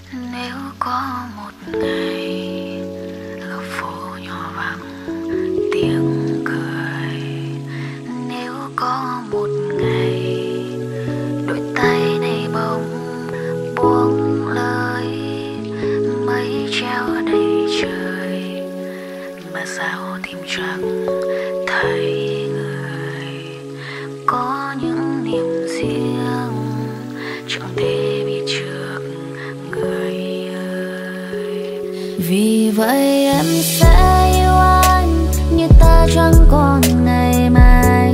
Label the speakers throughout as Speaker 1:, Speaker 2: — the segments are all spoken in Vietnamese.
Speaker 1: Nếu có một ngày góc phố nhỏ vắng tiếng cười, nếu có một ngày đôi tay này bỗng buông lời, mây treo đầy trời mà sao tìm chẳng thấy người, có những niềm riêng chẳng thể biết trước người ơi.
Speaker 2: Vì vậy em sẽ yêu anh như ta chẳng còn ngày mai,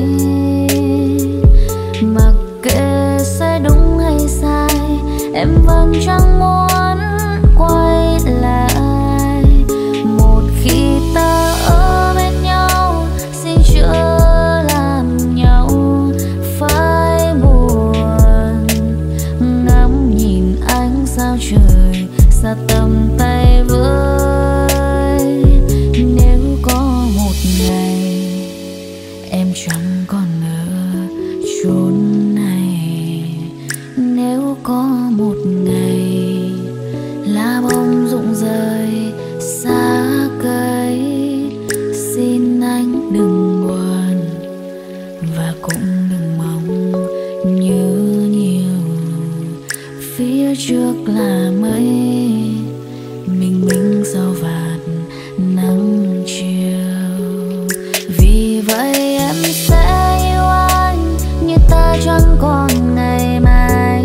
Speaker 2: mặc kệ sẽ đúng hay sai em vẫn chẳng muốn quay lại. Một khi ta ở bên nhau xin chớ làm nhau phải buồn, ngắm nhìn ánh sao trời xa tầm tay với. Nếu có một ngày em chẳng còn ở chốn này, nếu có một ngày lá bông rụng rơi xa cây, xin anh đừng buồn và cũng đừng mong nhớ nhiều. Phía trước là mây bình minh sau vạt nắng chiều. Vì vậy em sẽ yêu anh như ta chẳng còn ngày mai,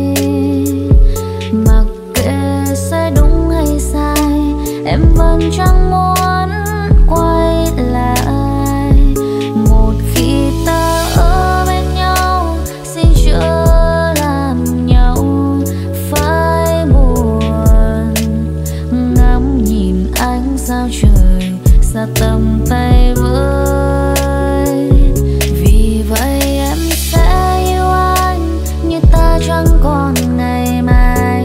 Speaker 2: mặc kệ sẽ đúng hay sai em vẫn chẳng muốn quay lại. Một khi ta ở bên nhau xin chớ làm nhau phải buồn, ngắm nhìn ánh sao trời xa tầm tay với. Vì vậy em sẽ yêu anh như ta chẳng còn ngày mai,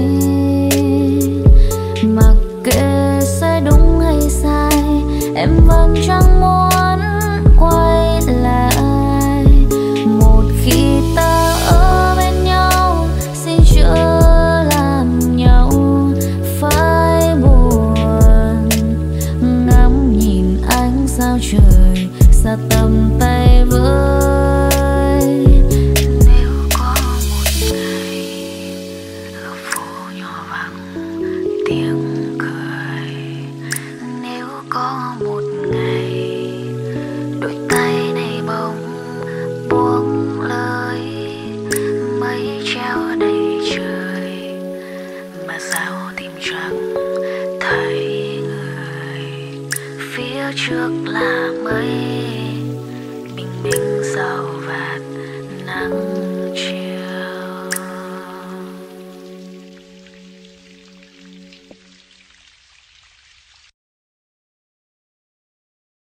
Speaker 2: mặc kệ sẽ đúng hay sai em vẫn chẳng muốn quay lại. Một khi ta ở bên nhau xin chớ làm nhau phải buồn, ngắm nhìn ánh sao trời xa tầm tay với.
Speaker 1: Nếu có một ngày góc phố nhỏ vắng tiếng cười, nếu có một ngày đôi tay này bỗng buông lời, mây treo đầy trời mà sao tìm chẳng thấy người. Phía trước là mây bình minh sau vạt nắng